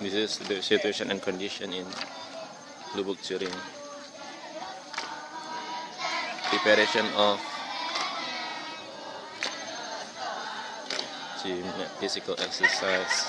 This is the situation and condition in Lubuk Churing. Preparation of gym, physical exercise.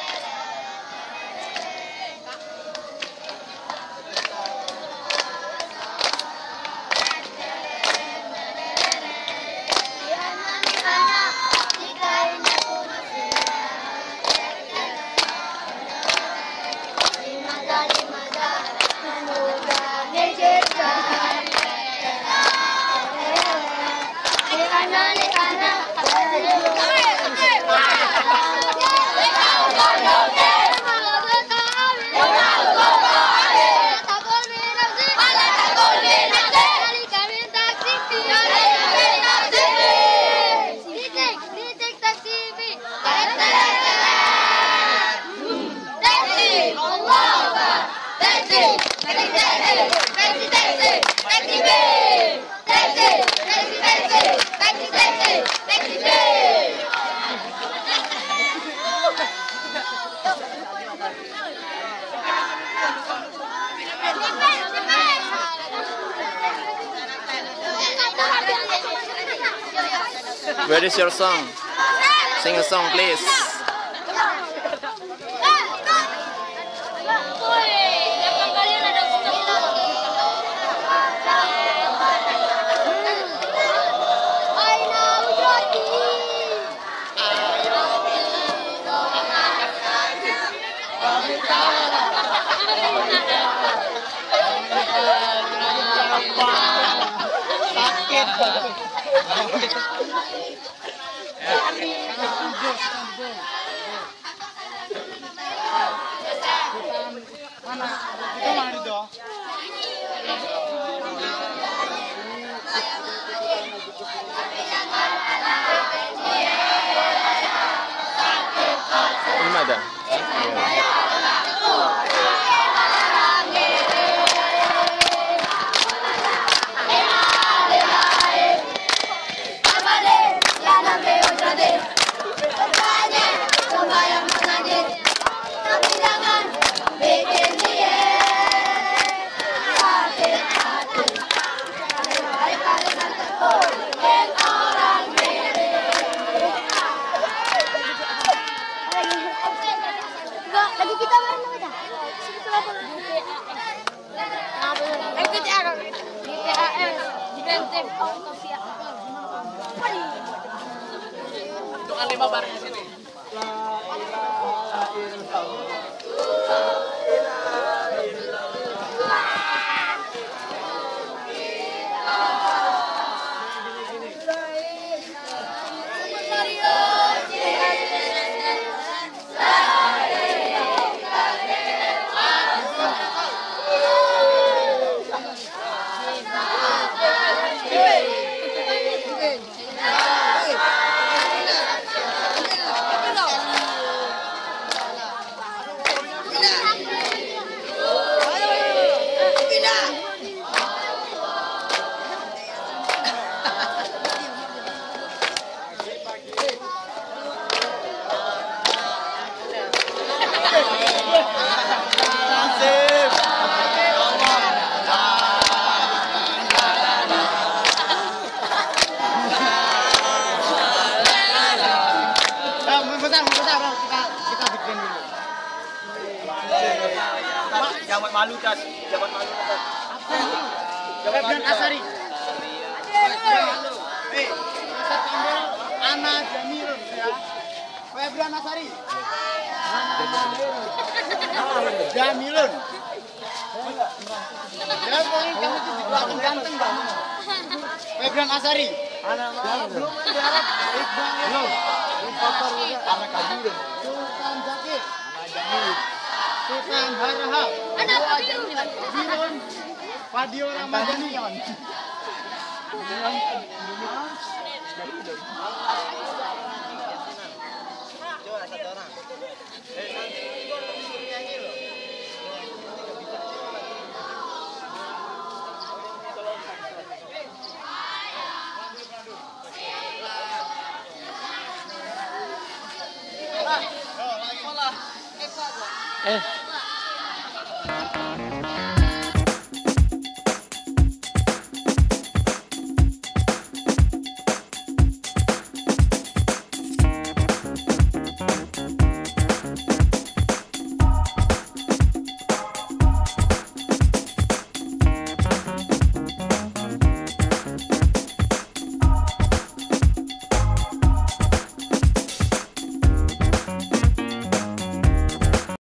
Where is your song? Sing a song, please. Ini ada. Doa 5 bareng di sini. Jabat malu tas, jabat malu tas. Febrian Asari. Ana Jamilun ya. Febrian Asari. Jamilun. Ya paling kamu tuh belakang ganteng bang. Febrian Asari. Belum ada. Belum. Kotor juga. Anak Jamilun. Sultan Zakir. Anak Jamilun. Sultan Harahap. Jamilun. Fadio Ramadhani. Coba satu orang. Bola. Eh,